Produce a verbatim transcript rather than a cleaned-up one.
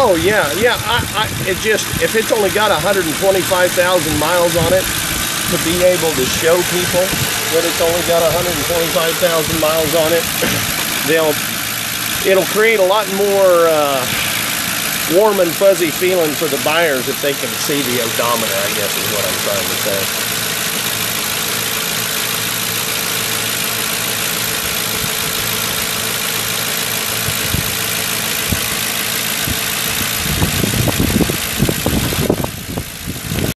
Oh yeah, yeah. I, I, it just if it's only got one hundred twenty-five thousand miles on it, to be able to show people that it's only got one hundred twenty-five thousand miles on it, they'll it'll create a lot more uh, warm and fuzzy feeling for the buyers if they can see the odometer, I guess is what I'm trying to say.